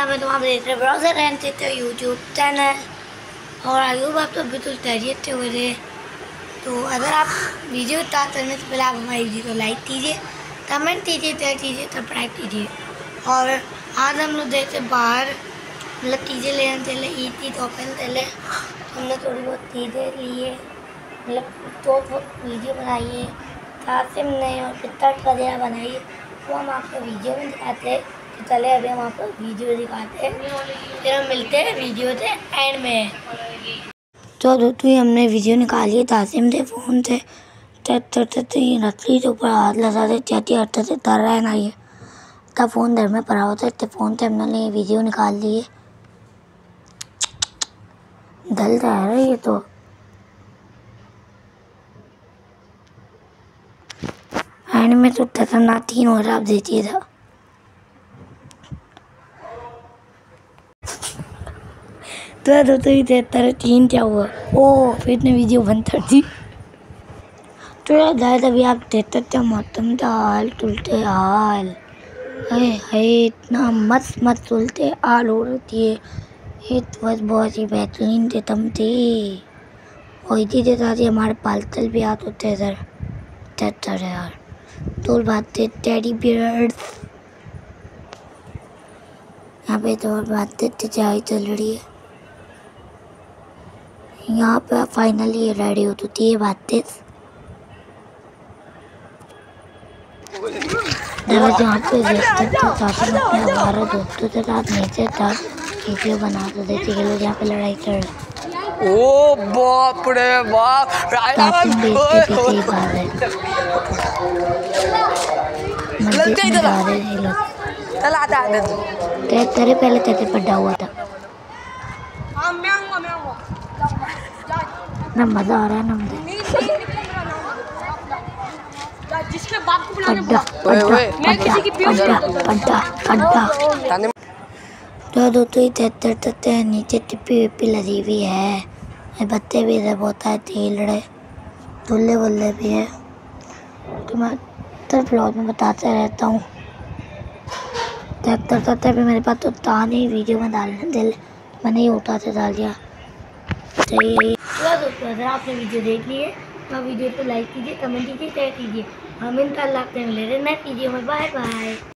मैं तुम्हारे देख रहे ब्राउज़र रहते थे यूट्यूब चैनल और आई होप आप तो बिल्कुल खैरियत से हो रहे। तो अगर आप वीडियो स्टार्ट करने से पहले आप हमारी वीडियो को लाइक कीजिए, कमेंट कीजिए, शेयर कीजिए, सब्सक्राइब कीजिए। और आज हम लोग जैसे बाहर मतलब चीज़ें लेने चले, ईद की शॉपिंग चले, हमने थोड़ी बहुत चीज़ें लिए, मतलब तो वीडियो बनाइए, कासिम ने और पिक्चर वगैरह बनाइए, तो हम आपको वीडियो में दिखाते हैं। तो चले अभी हम आपको वीडियो दिखाते हैं, फिर हम मिलते हैं वीडियो से एंड में। तो दोस्तों हमने वीडियो निकाली है कासिम से फ़ोन से, रस्सी के ऊपर हाथ लगा दे चाहती हटते से डर रहा है ना, ये का फ़ोन घर में पड़ा होता है, फ़ोन से हमने वीडियो निकाल ली है। डल रहा है ये तो एंड में तो खतरनाक 3 हो रहा, आप देखिए था। तो दोस्तों ये 3 क्या हुआ, ओ फिर ने वीडियो बंद कर दी। तो यार गाइस अभी आप देखते मौसम का हाल तुलते हाल है इतना मस्त तुलते हाल हो रही है। ये बस बहुत ही बेहतरीन किस्म थी और इसी के साथ ही हमारे पालतल भी आते होते इधर चल यार तो बात टेडी बियर्स यहाँ पे तो बातें चाय चल रही है। यहाँ पे फाइनली रेडी हो तो ये बातें जहाँ पे देखते थे काफ़ी अपने हमारे दोस्तों के साथ नीचे था वीडियो बनाते थे कि लोग यहाँ पे लड़ाई कर रहे। ओ बाप रे बाप कासिम देखते पीछे ही भाग रहे, मस्जिद में जा रहे थे लोग। तेरे पहले तेरे पड्डा हुआ था ना, मज़ा आ रहा है ना मुझे। जिसके बाप को बुलाने पड्डा तो दोस्तों ही नीचे टिप्पी लगी हुई है, बच्चे भी इधर बहुत है, खेल रहे, धुल्ले वुल्ले भी है। तो मैं हर ब्लॉग में बताते रहता हूँ, करते भी मेरे पास तो था नहीं वीडियो में डालने दिल, मैंने ही उठाते डाल दिया। तो दोस्तों अगर आपने वीडियो देख ली है तो वीडियो को लाइक कीजिए, कमेंट कीजिए, शेयर कीजिए। हम इंशाल्लाह आपसे मिले नेक्स्ट वीडियो में। Bye bye.